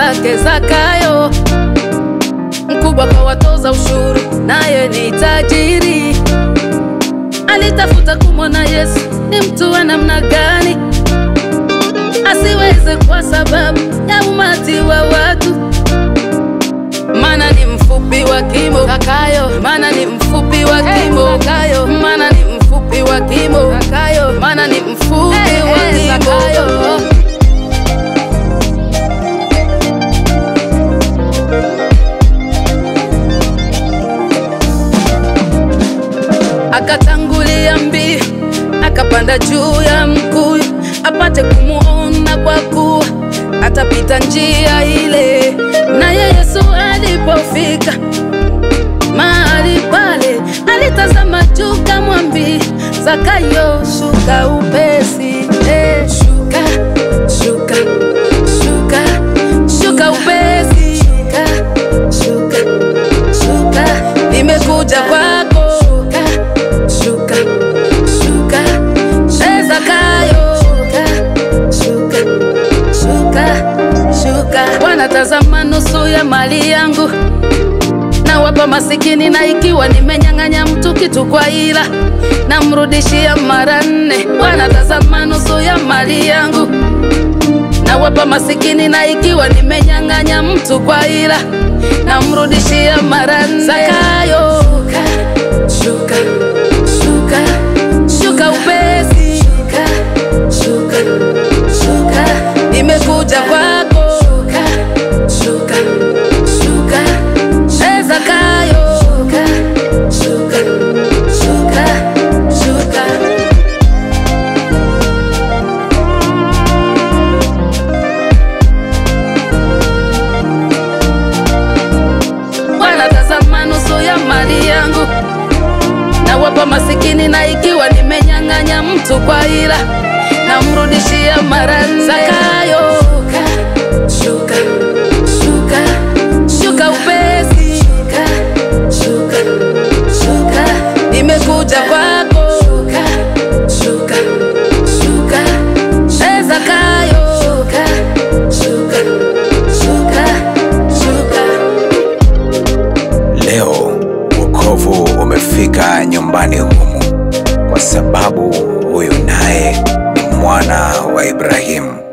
lake Zakayo, mkubwa kwa watoza ushuru, naye ni tajiri. Alitafuta kumwona Yesu ni mtu wa namna gani, asiweze kwa sababu ya umati wa watu. Mana ni mfupi wa kimo Zakayo, mana ni mfupi wa kimo Zakayo, mana ni mfupi wa kimo Zakayo, mana ni mfupi wa kimo Zakayo. Akatangulia mbio, akapanda juu ya mkuyu, apate kumuona kwa kuwa atapita njia ile. Naye Yesu alipofika mahali pale, alitazama juu kamwambia Zakayo, shuka upesi. Shuka, shuka, shuka, shuka upesi. Shuka, shuka, shuka, nimekuja kwako. Shuka, shuka, Zakayo. Shuka, shuka, shuka. Wanatazama nusu ya mali yangu na wapa masikini, na ikiwa nimenyang'anya mtu kitu kwa ila namrudishia mara 4. Wanatazama nusu ya mali yangu na wapa masikini, na ikiwa nimenyang'anya mtu kwa ila namrudishia mara 4. Zakayo, shuka, shuka, shuka upesi. Shuka, shuka, shuka, nimekuja kwako. Shuka, shuka, shuka, Zakayo. Shuka, shuka, shuka, shuka. Wanatazama nusu ya mali yangu na wapa masikini, na ikiwa nimenyang'anya mtu kwa ila namrudishia mara 4. Zakayo, shuka, shuka, shuka upesi. Shuka, shuka, shuka, nimekuja kwako. Shuka, shuka, shuka, Zakayo. Shuka, shuka, shuka, shuka. Leo wokovu umefika nyumbani humu, kwa sababu huyu naye ni mwana wa Ibrahimu.